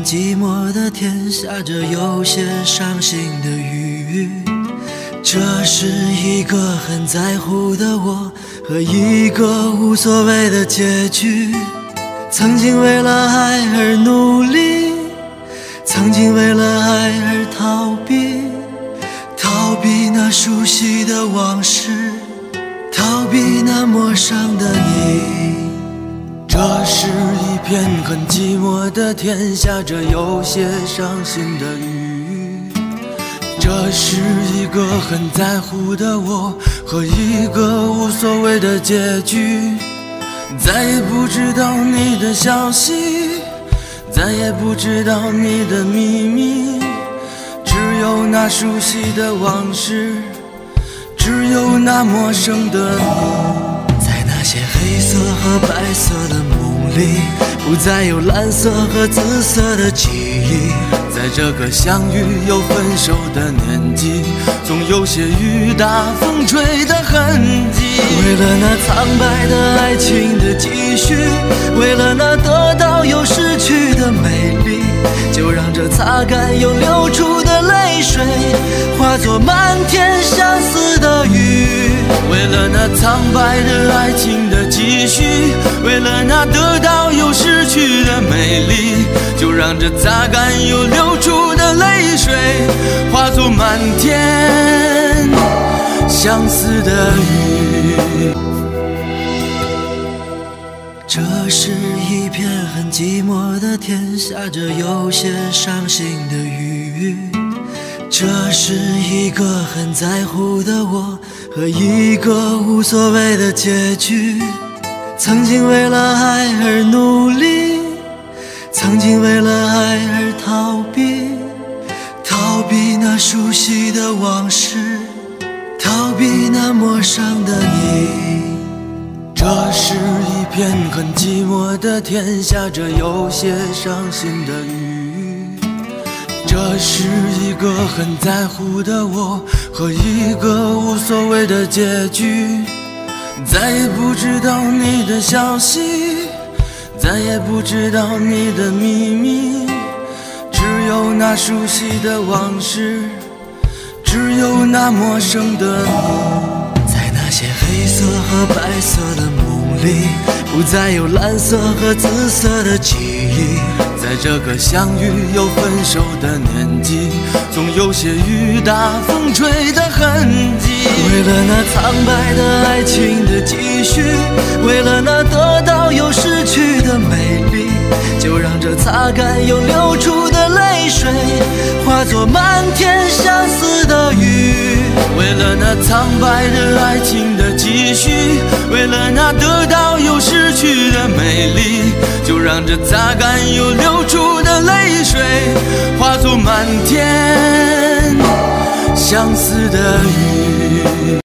寂寞的天，下着有些伤心的雨。这是一个很在乎的我和一个无所谓的结局。曾经为了爱而努力，曾经为了爱而逃避，逃避那熟悉的往事，逃避那陌生的你。这是一片很寂寞的天，下着有些伤心的雨。这是一个很在乎的我和一个无所谓的结局。再也不知道你的消息，再也不知道你的秘密，只有那熟悉的往事，只有那陌生的你。在那些黑色和白色的梦里，不再有蓝色和紫色的记忆。在这个相遇又分手的年纪，总有些雨打风吹的痕迹。为了那苍白的爱情的继续，为了那得到又失去的美丽，就让这擦干又流出的泪水化作漫天相思的雨。为了那苍白的爱情的继续，为了那得到又失去的美丽，就让这擦干又流出的泪水化作漫天相思的雨。这是一片很寂寞的天，下着有些伤心的雨。这是一个很在乎的我和一个无所谓的结局。曾经为了爱而努力，曾经为了爱而逃避，逃避那熟悉的往事，逃避那陌生的你。这是一片很寂寞的天，下着有些伤心的雨。这是一个很在乎的我和一个无所谓的结局。再也不知道你的消息，再也不知道你的秘密，只有那熟悉的往事，只有那陌生的你。在那些黑色和白色的梦里，不再有蓝色和紫色的记忆。在这个相遇又分手的年纪，总有些雨打风吹的痕迹。为了那苍白的爱情的继续，为了那得到又失去的美丽，就让这擦干又流出的泪水化作漫天相思的雨。为了那苍白的爱情的继续，为了那得到又失去的美丽，就让这擦干又流出的泪水化作漫天相思的雨。